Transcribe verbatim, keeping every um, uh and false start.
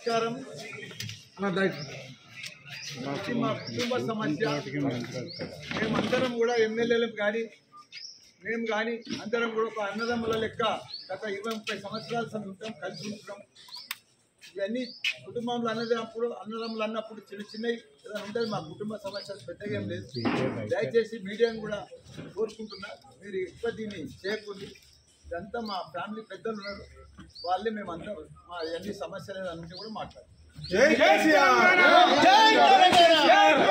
నమస్కారం. మా కుటుంబ సమస్య మేమందరం కూడా ఎమ్మెల్యేలకు కానీ మేము కానీ అందరం కూడా ఒక అన్నదమ్ముల లెక్క గత ఇరవై ముప్పై సంవత్సరాల సంది ఉంటాం, కలిసి ఉంటున్నాం. ఇవన్నీ కుటుంబంలో అన్నదప్పుడు అన్నదమ్ములు అన్నప్పుడు చిన్న చిన్నవి ఏదైనా ఉంటుంది. మా కుటుంబ సమస్యలు పెద్దగా ఏం లేదు. దయచేసి మీడియాను కూడా కోరుకుంటున్నా, మీరు ఎక్కువ దీన్ని చేయకూడదు. ఇదంతా మా ఫ్యామిలీ పెద్దలు ఉన్నారు, వాళ్ళే మేమంతా మా అన్ని సమస్యలు అన్నింటి కూడా మాట్లాడాలి.